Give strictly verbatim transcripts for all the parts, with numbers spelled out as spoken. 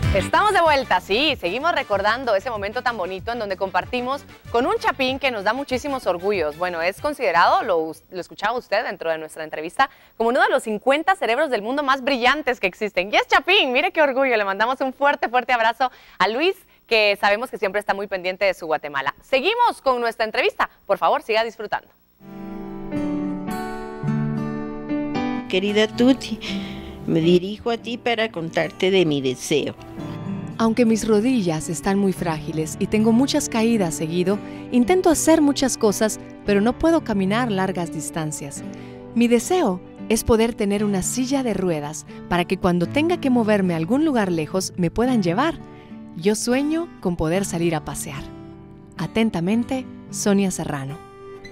Estamos de vuelta, sí, seguimos recordando ese momento tan bonito en donde compartimos con un chapín que nos da muchísimos orgullos. Bueno, es considerado, lo, lo escuchaba usted dentro de nuestra entrevista, como uno de los cincuenta cerebros del mundo más brillantes que existen. Y es Chapín, mire qué orgullo, le mandamos un fuerte, fuerte abrazo a Luis, que sabemos que siempre está muy pendiente de su Guatemala. Seguimos con nuestra entrevista, por favor, siga disfrutando. Querida Tuti, me dirijo a ti para contarte de mi deseo. Aunque mis rodillas están muy frágiles y tengo muchas caídas seguido, intento hacer muchas cosas, pero no puedo caminar largas distancias. Mi deseo es poder tener una silla de ruedas para que cuando tenga que moverme a algún lugar lejos me puedan llevar. Yo sueño con poder salir a pasear. Atentamente, Sonia Serrano.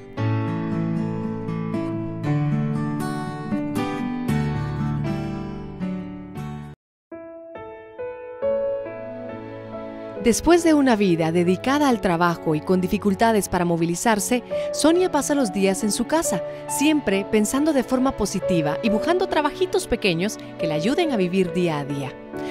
Después de una vida dedicada al trabajo y con dificultades para movilizarse, Sonia pasa los días en su casa, siempre pensando de forma positiva y buscando trabajitos pequeños que le ayuden a vivir día a día.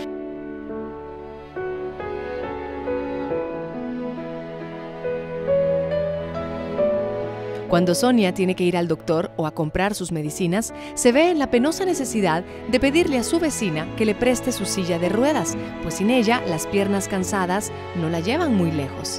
Cuando Sonia tiene que ir al doctor o a comprar sus medicinas, se ve en la penosa necesidad de pedirle a su vecina que le preste su silla de ruedas, pues sin ella las piernas cansadas no la llevan muy lejos.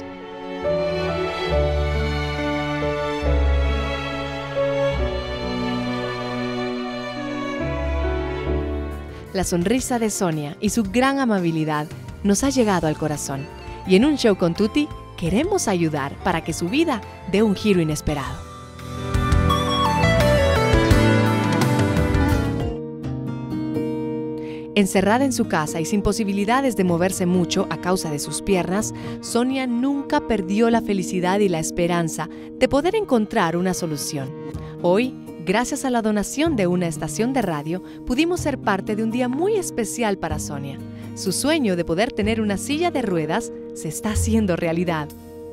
La sonrisa de Sonia y su gran amabilidad nos ha llegado al corazón, y en un show con Tuti queremos ayudar para que su vida dé un giro inesperado. Encerrada en su casa y sin posibilidades de moverse mucho a causa de sus piernas, Sonia nunca perdió la felicidad y la esperanza de poder encontrar una solución. Hoy, gracias a la donación de una estación de radio, pudimos ser parte de un día muy especial para Sonia. Su sueño de poder tener una silla de ruedas se está haciendo realidad.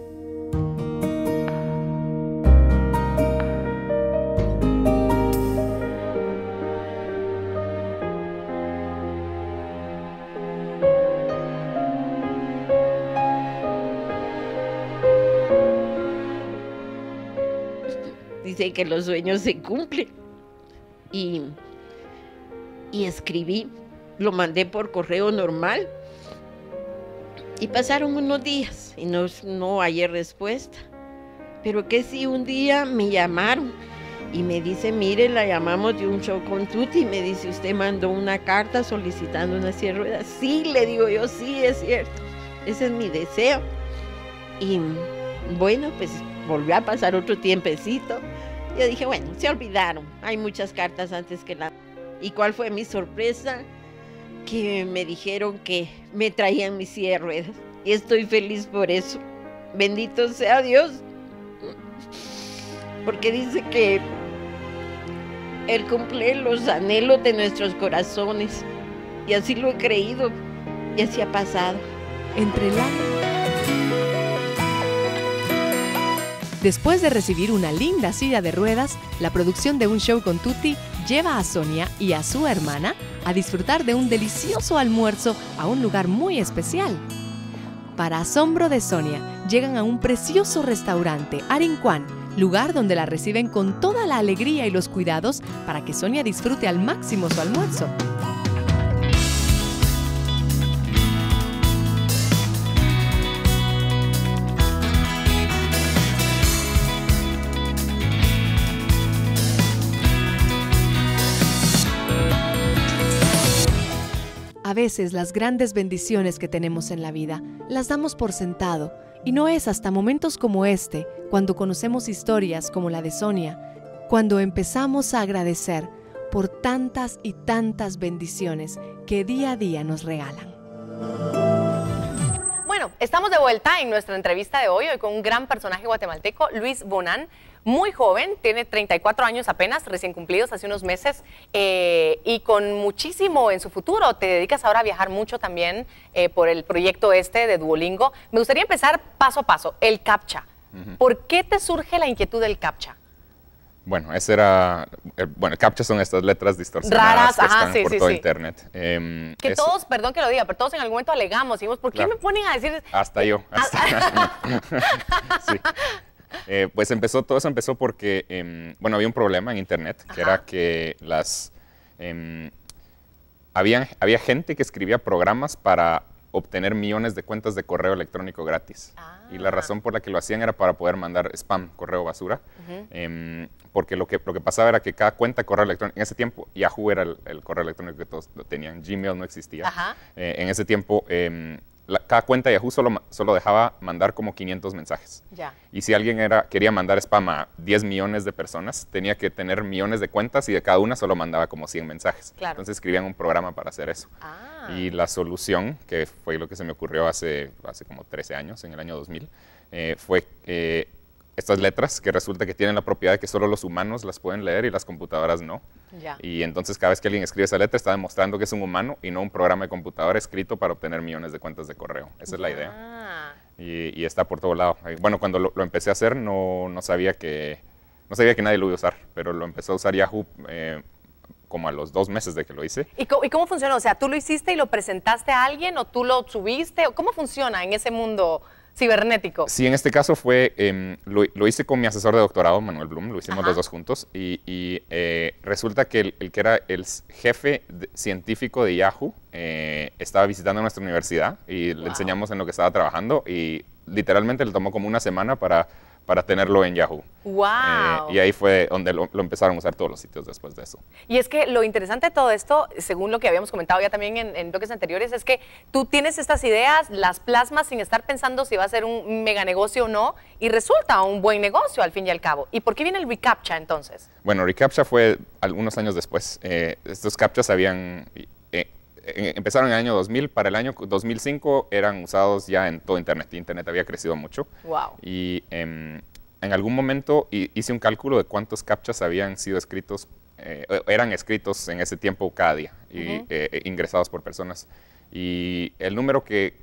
Dice que los sueños se cumplen. Y, y escribí, lo mandé por correo normal. Y pasaron unos días y no, no hallé respuesta. Pero que sí, un día me llamaron y me dice, mire, la llamamos de un show con Tuti. Y me dice, usted mandó una carta solicitando una silla de ruedas. Sí, le digo yo, sí, es cierto. Ese es mi deseo. Y bueno, pues volvió a pasar otro tiempecito. Yo dije, bueno, se olvidaron. Hay muchas cartas antes que la... ¿Y cuál fue mi sorpresa? Que me dijeron que me traían mi silla de ruedas. Y estoy feliz por eso. Bendito sea Dios. Porque dice que Él cumple los anhelos de nuestros corazones. Y así lo he creído. Y así ha pasado. Entre la... Después de recibir una linda silla de ruedas, la producción de un show con Tuti lleva a Sonia y a su hermana a disfrutar de un delicioso almuerzo a un lugar muy especial. Para asombro de Sonia, llegan a un precioso restaurante, Arincuán, lugar donde la reciben con toda la alegría y los cuidados para que Sonia disfrute al máximo su almuerzo. A veces las grandes bendiciones que tenemos en la vida las damos por sentado, y no es hasta momentos como este, cuando conocemos historias como la de Sonia, cuando empezamos a agradecer por tantas y tantas bendiciones que día a día nos regalan. Bueno, estamos de vuelta en nuestra entrevista de hoy, hoy con un gran personaje guatemalteco, Luis Bonán. Muy joven, tiene treinta y cuatro años apenas, recién cumplidos hace unos meses, eh, y con muchísimo en su futuro. Te dedicas ahora a viajar mucho también eh, por el proyecto este de Duolingo. Me gustaría empezar paso a paso, el CAPTCHA. Uh-huh. ¿Por qué te surge la inquietud del CAPTCHA? Bueno, ese era, eh, bueno, CAPTCHA son estas letras distorsionadas Raras, que ajá, están sí, por sí, todo sí. internet. Eh, Que eso, todos, perdón que lo diga, pero todos en algún momento alegamos, y dijimos, ¿por qué Claro. me ponen a decir? Hasta yo. Hasta, sí. Eh, pues empezó, todo eso empezó porque, eh, bueno, había un problema en internet, que Ajá. era que las, eh, había, había gente que escribía programas para obtener millones de cuentas de correo electrónico gratis. Ah. Y la razón por la que lo hacían era para poder mandar spam, correo basura, Ujú. eh, porque lo que, lo que pasaba era que cada cuenta de correo electrónico, en ese tiempo Yahoo era el, el correo electrónico que todos lo tenían, Gmail no existía. Ajá. Eh, en ese tiempo, eh, la- cada cuenta de Yahoo solo, ma- solo dejaba mandar como quinientos mensajes. Ya. Y si alguien era, quería mandar spam a diez millones de personas, tenía que tener millones de cuentas y de cada una solo mandaba como cien mensajes. Claro. Entonces escribían un programa para hacer eso. Ah. Y la solución, que fue lo que se me ocurrió hace, hace como trece años, en el año dos mil, eh, fue eh, estas letras que resulta que tienen la propiedad de que solo los humanos las pueden leer y las computadoras no. Ya. Y entonces cada vez que alguien escribe esa letra está demostrando que es un humano y no un programa de computadora escrito para obtener millones de cuentas de correo. Esa es la idea. Ah. Y, y está por todo lado. Eh, Bueno, cuando lo, lo empecé a hacer no, no, sabía que, no sabía que nadie lo iba a usar, pero lo empezó a usar Yahoo eh, como a los dos meses de que lo hice. ¿Y cómo, ¿Y cómo funciona? O sea, ¿tú lo hiciste y lo presentaste a alguien o tú lo subiste? ¿Cómo funciona en ese mundo cibernético? Sí, en este caso fue, eh, lo, lo hice con mi asesor de doctorado, Manuel Blum, lo hicimos Ajá. los dos juntos, y, y, eh, resulta que el, el que era el s- jefe de- científico de Yahoo eh, estaba visitando nuestra universidad y le Wow. enseñamos en lo que estaba trabajando y literalmente le tomó como una semana para, para tenerlo en Yahoo. ¡Wow! Eh, y ahí fue donde lo, lo empezaron a usar todos los sitios después de eso. Y es que lo interesante de todo esto, según lo que habíamos comentado ya también en, en bloques anteriores, es que tú tienes estas ideas, las plasmas sin estar pensando si va a ser un mega negocio o no, y resulta un buen negocio al fin y al cabo. ¿Y por qué viene el reCAPTCHA entonces? Bueno, reCAPTCHA fue algunos años después. Eh, estos CAPTCHAs habían, eh, eh, empezaron en el año dos mil, para el año dos mil cinco eran usados ya en todo Internet. Internet había crecido mucho. ¡Wow! Y em, en algún momento hi- hice un cálculo de cuántos CAPTCHAs habían sido escritos, eh, eran escritos en ese tiempo cada día y Ujú. eh, ingresados por personas. Y el número que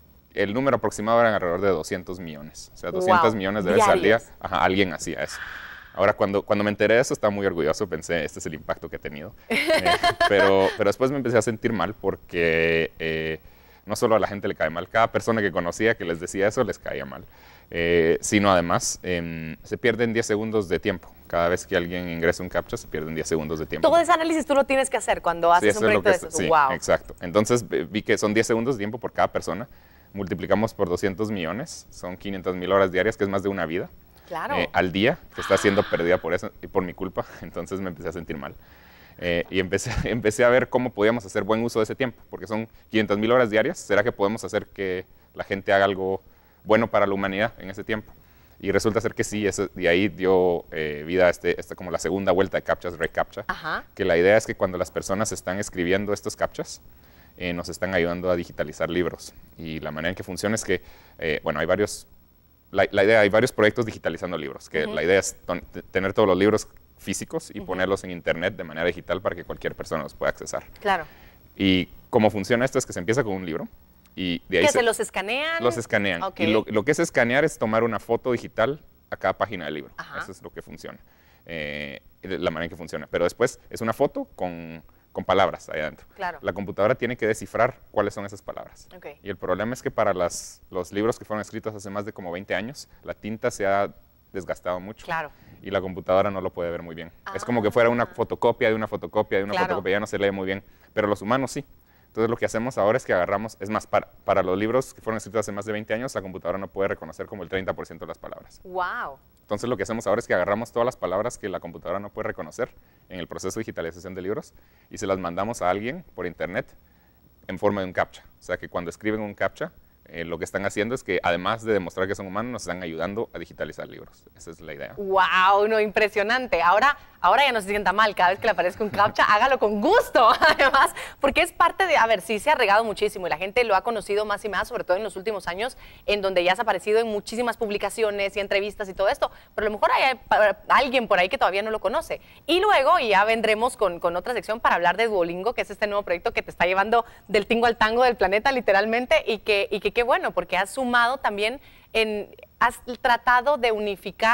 el número aproximado eran alrededor de doscientos millones. O sea, doscientos Wow. millones de veces al día, Diarios. ajá, alguien hacía eso. Ahora, cuando, cuando me enteré de eso, estaba muy orgulloso, pensé, este es el impacto que he tenido. Eh, pero, pero después me empecé a sentir mal porque eh, no solo a la gente le cae mal, cada persona que conocía que les decía eso les caía mal, eh, sino además eh, se pierden diez segundos de tiempo. Cada vez que alguien ingresa un CAPTCHA, se pierden diez segundos de tiempo. Todo ese análisis tú lo tienes que hacer cuando Sí, haces eso un es lo proyecto de que es- esos. sí, ¡Wow! exacto. Entonces vi vi que son diez segundos de tiempo por cada persona, multiplicamos por doscientos millones, son quinientas mil horas diarias, que es más de una vida. Claro. eh, al día, que está siendo perdida por eso y por mi culpa, entonces me empecé a sentir mal. Eh, y empecé, empecé a ver cómo podíamos hacer buen uso de ese tiempo, porque son quinientas mil horas diarias, ¿será que podemos hacer que la gente haga algo bueno para la humanidad en ese tiempo? Y resulta ser que sí, eso, y ahí dio eh, vida a este, esta como la segunda vuelta de CAPTCHAs, reCAPTCHA, Ajá. que la idea es que cuando las personas están escribiendo estos CAPTCHAs, eh, nos están ayudando a digitalizar libros. Y la manera en que funciona es que, eh, bueno, hay varios La, la idea, hay varios proyectos digitalizando libros, que Ujú. la idea es ton- te- tener todos los libros físicos y Ujú. ponerlos en internet de manera digital para que cualquier persona los pueda accesar. Claro. Y cómo funciona esto es que se empieza con un libro y de ahí ¿Que se, se los escanean? los escanean. Ok. Y lo, lo que es escanear es tomar una foto digital a cada página del libro. Ajá. Eso es lo que funciona, eh, la manera en que funciona. Pero después es una foto con, con palabras ahí adentro. Claro. La computadora tiene que descifrar cuáles son esas palabras. Ok. Y el problema es que para las, los libros que fueron escritos hace más de como veinte años, la tinta se ha desgastado mucho. Claro. Y la computadora no lo puede ver muy bien. Es como que fuera una Ah. fotocopia de una fotocopia de una Claro. fotocopia, ya no se lee muy bien. Pero los humanos sí. Entonces lo que hacemos ahora es que agarramos, es más, para, para los libros que fueron escritos hace más de veinte años, la computadora no puede reconocer como el treinta por ciento de las palabras. ¡Wow! Entonces lo que hacemos ahora es que agarramos todas las palabras que la computadora no puede reconocer en el proceso de digitalización de libros y se las mandamos a alguien por internet en forma de un CAPTCHA. O sea que cuando escriben un CAPTCHA, eh, lo que están haciendo es que además de demostrar que son humanos, nos están ayudando a digitalizar libros. Esa es la idea. ¡Wow! No, impresionante. Ahora, ahora ya no se sienta mal cada vez que le aparezca un CAPTCHA, hágalo con gusto, además, porque es parte de, a ver, sí se ha regado muchísimo y la gente lo ha conocido más y más, sobre todo en los últimos años, en donde ya se ha aparecido en muchísimas publicaciones y entrevistas y todo esto, pero a lo mejor hay pa- alguien por ahí que todavía no lo conoce. Y luego ya vendremos con, con otra sección para hablar de Duolingo, que es este nuevo proyecto que te está llevando del tingo al tango del planeta, literalmente, y que, y que qué bueno, porque has sumado también, en, has tratado de unificar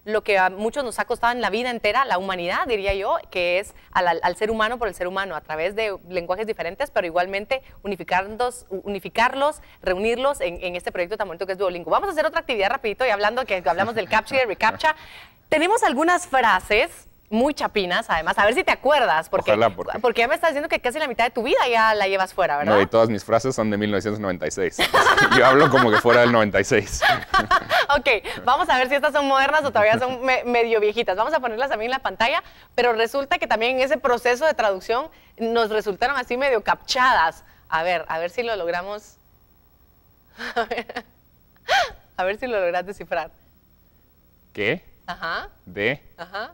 lo que a muchos nos ha costado en la vida entera, la humanidad, diría yo, que es al, al ser humano por el ser humano, a través de lenguajes diferentes, pero igualmente unificarlos, unificarlos reunirlos en, en este proyecto tan bonito que es Duolingo. Vamos a hacer otra actividad rapidito y hablando que hablamos del CAPTCHA y el ReCAPTCHA. Tenemos algunas frases muy chapinas, además, a ver si te acuerdas, porque, Ojalá, porque... porque ya me estás diciendo que casi la mitad de tu vida ya la llevas fuera, ¿verdad? No, y todas mis frases son de mil novecientos noventa y seis. Yo hablo como que fuera del noventa y seis. Ok, vamos a ver si estas son modernas o todavía son me medio viejitas. Vamos a ponerlas también en la pantalla, pero resulta que también en ese proceso de traducción nos resultaron así medio captchadas. A ver, a ver si lo logramos. A ver, a ver si lo logras descifrar. ¿Qué? Ajá. De. Ajá.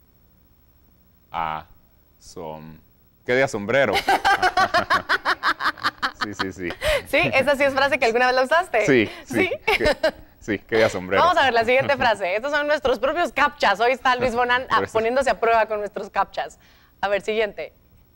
A. Som. ¿Qué de sombrero? Sí, sí, sí. Sí, esa sí es frase que alguna vez la usaste. Sí, sí. ¿Sí? ¿Qué? Sí, que de sombrero. Vamos a ver la siguiente frase. Estos son nuestros propios captchas. Hoy está Luis Bonan ah, poniéndose a prueba con nuestros captchas. A ver, siguiente.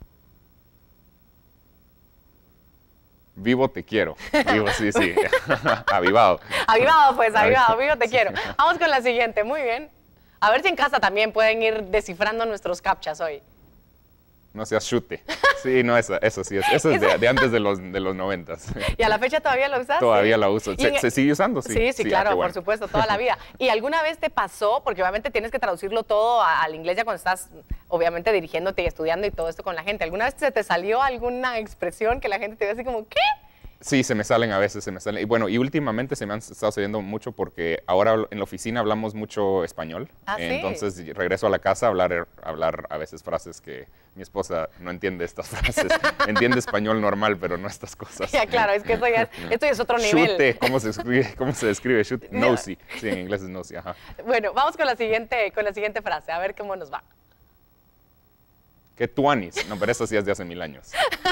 Vivo te quiero. Vivo, sí, sí. Avivado. Avivado, pues, avivado. Vivo te quiero. Vamos con la siguiente. Muy bien. A ver si en casa también pueden ir descifrando nuestros captchas hoy. No seas chute. Sí, no, eso, eso sí es. Eso es de, de antes de los, de los noventas. ¿Y a la fecha todavía lo usas? Todavía la uso. ¿Se, en... ¿Se sigue usando? Sí, sí, sí, sí claro, ah, bueno. por supuesto, toda la vida. ¿Y alguna vez te pasó, porque obviamente tienes que traducirlo todo a, al inglés ya cuando estás, obviamente, dirigiéndote y estudiando y todo esto con la gente? ¿Alguna vez se te salió alguna expresión que la gente te ve así como, ¿qué? Sí, se me salen a veces, se me salen. Y bueno, y últimamente se me han estado saliendo mucho porque ahora en la oficina hablamos mucho español. ¿Ah, sí? Entonces regreso a la casa a hablar, a hablar a veces frases que mi esposa no entiende estas frases. Entiende español normal, pero no estas cosas. Ya, claro, es que esto ya es, esto ya es otro nivel. Chute, ¿cómo se escribe? ¿Cómo se describe? Chute, nosy. Sí, en inglés es nosy, ajá. Bueno, vamos con la siguiente, con la siguiente frase, a ver cómo nos va. ¿Qué tuanis? No, pero eso sí es de hace mil años.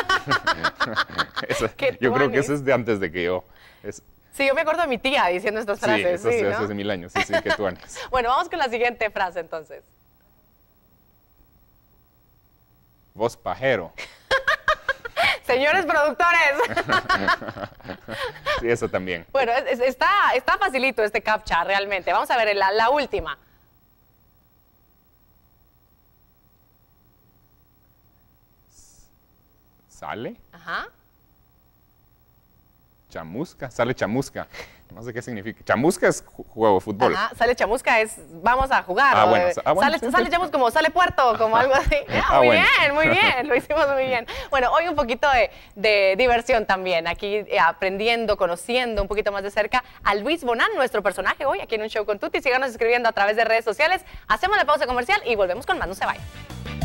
Eso, ¿Qué yo creo que tuanis? eso es de antes de que yo. Es, Sí, yo me acuerdo de mi tía diciendo estas sí, frases. eso Sí, es de ¿no? hace mil años. Sí, sí, ¿qué tuanis? Bueno, vamos con la siguiente frase entonces. Vos pajero. Señores productores. Sí, eso también. Bueno, es, es, está, está facilito este captcha realmente. Vamos a ver la, la última. ¿Sale? Ajá. Chamusca, sale chamusca. No sé qué significa. Chamusca es ju- juego de fútbol. Ajá, sale chamusca es vamos a jugar. Ah, o, bueno, eh, ah, bueno, sale, sí, sale sí. chamusca como sale puerto, como algo así. Ah, Ah, muy bueno. bien, muy bien, lo hicimos muy bien. Bueno, hoy un poquito de, de diversión también, aquí eh, aprendiendo, conociendo un poquito más de cerca a Luis Bonan, nuestro personaje hoy aquí en Un Show con Tuti. Síganos escribiendo a través de redes sociales. Hacemos la pausa comercial y volvemos con más, no se vayan.